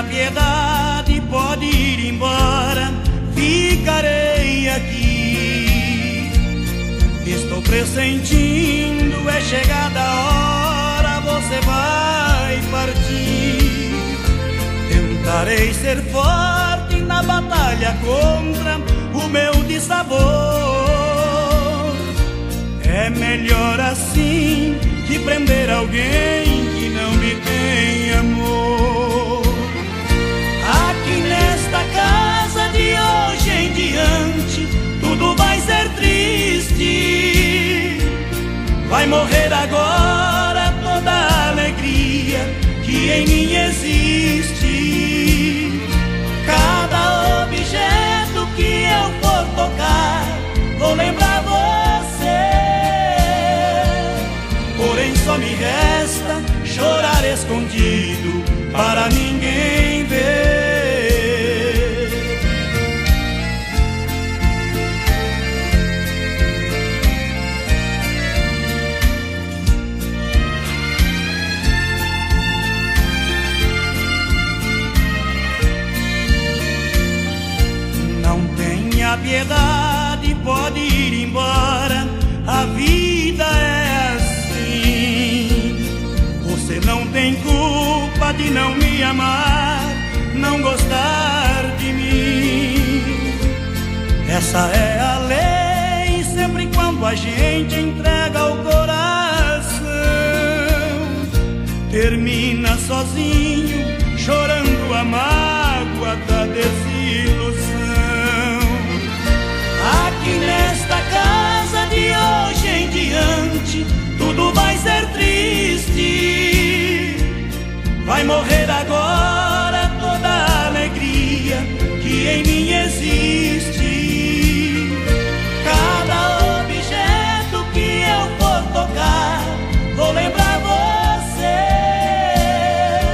piedade, pode ir embora, ficarei aqui. Estou pressentindo, é chegada a hora, você vai partir. Tentarei ser forte na batalha contra o meu dissabor. É melhor assim que prender alguém que não me tem amor. Aqui nesta casa de hoje em diante tudo vai ser triste. Vai morrer agora toda a alegria que em mim existe. Cada objeto que eu for tocar, vou lembrar você. Porém só me resta chorar escondido para ninguém ver. A piedade, pode ir embora, a vida é assim. Você não tem culpa de não me amar, não gostar de mim. Essa é a lei, sempre quando a gente entrega o coração. Termina sozinho, chorando a mágoa da desilusão. Aqui nesta casa de hoje em diante tudo vai ser triste. Vai morrer agora toda a alegria que em mim existe. Cada objeto que eu for tocar, vou lembrar você.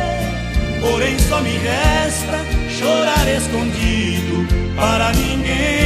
Porém só me resta chorar escondido para ninguém